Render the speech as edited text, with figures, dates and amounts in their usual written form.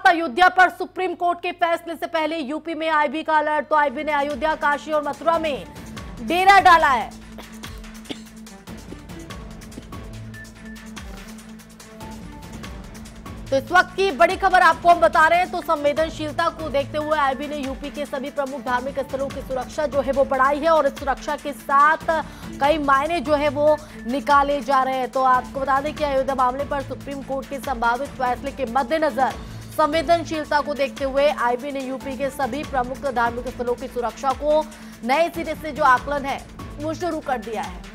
साथ अयोध्या पर supreme court के फैसले से पहले यूपी में आईबी का अलर्ट। तो आईबी ने अयोध्या, काशी और मथुरा में डेरा डाला है। तो इस वक्त की बड़ी खबर आपको हम बता रहे हैं। तो संवेदनशीलता को देखते हुए आईबी ने यूपी के सभी प्रमुख धार्मिक स्थलों की सुरक्षा जो है वो बढ़ाई है और इस सुरक्षा के साथ कई मायने जो है वो निकाले जा रहे हैं। तो आपको बता दें कि अयोध्या मामले पर सुप्रीम कोर्ट के संभावित फैसले के मद्देनजर संवेदनशीलता को देखते हुए आईबी ने यूपी के सभी प्रमुख धार्मिक स्थलों की सुरक्षा को नए सिरे से जो आकलन है वो शुरू कर दिया है।